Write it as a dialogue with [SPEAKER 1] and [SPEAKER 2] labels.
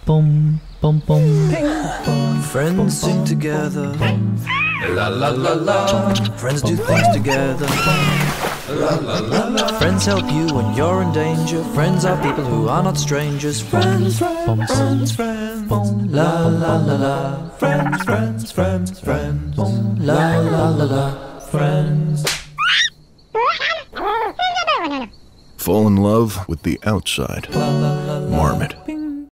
[SPEAKER 1] Boom, boom, boom.
[SPEAKER 2] Friends sing together. La la la la. Friends do things together. La la la la. Friends help you when you're in danger. Friends are people who are not strangers. Friends, friends, friends. La la la la. Friends, friends, friends, friends. La la la la. Friends.
[SPEAKER 3] Fall in love with the outside. Marmot.